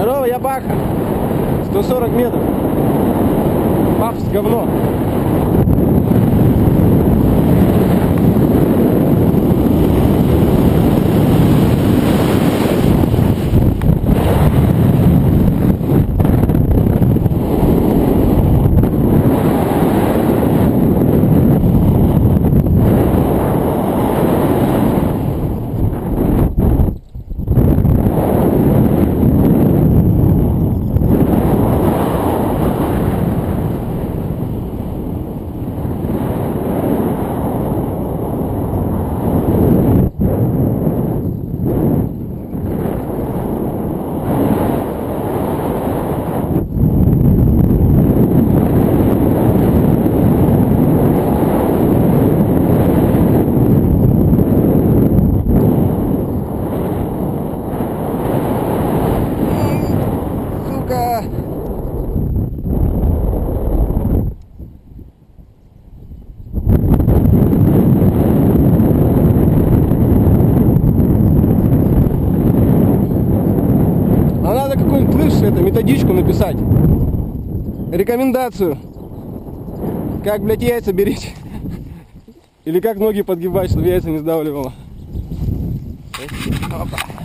Здорово, я Баха. 140 метров. Папс, говно. А надо какую-нибудь это, методичку написать. Рекомендацию. Как, блядь, яйца беречь. Или как ноги подгибать, чтобы яйца не сдавливало. Опа.